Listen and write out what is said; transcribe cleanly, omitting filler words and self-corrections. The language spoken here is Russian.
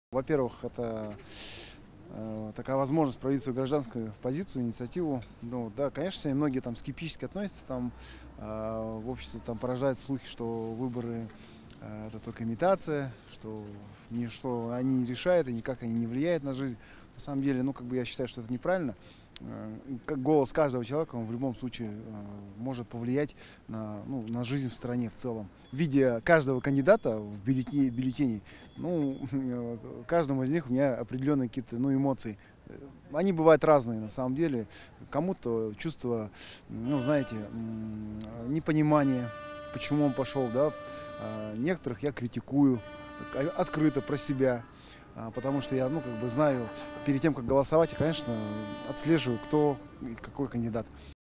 Во-первых, это такая возможность проявить свою гражданскую позицию, инициативу. Ну, да, конечно, сегодня многие там скептически относятся, там, в обществе там поражают слухи, что выборы это только имитация, что ничто они не решают и никак они не влияют на жизнь. На самом деле, ну, как бы я считаю, что это неправильно. Как голос каждого человека, он в любом случае может повлиять на жизнь в стране в целом. Видя каждого кандидата в бюллетене, ну, каждому из них у меня определенные какие-то эмоции. Они бывают разные на самом деле. Кому-то чувство, ну, знаете, непонимания, почему он пошел, да. Некоторых я критикую открыто про себя. Потому что я, ну, как бы знаю, перед тем, как голосовать, я, конечно, отслеживаю, кто и какой кандидат.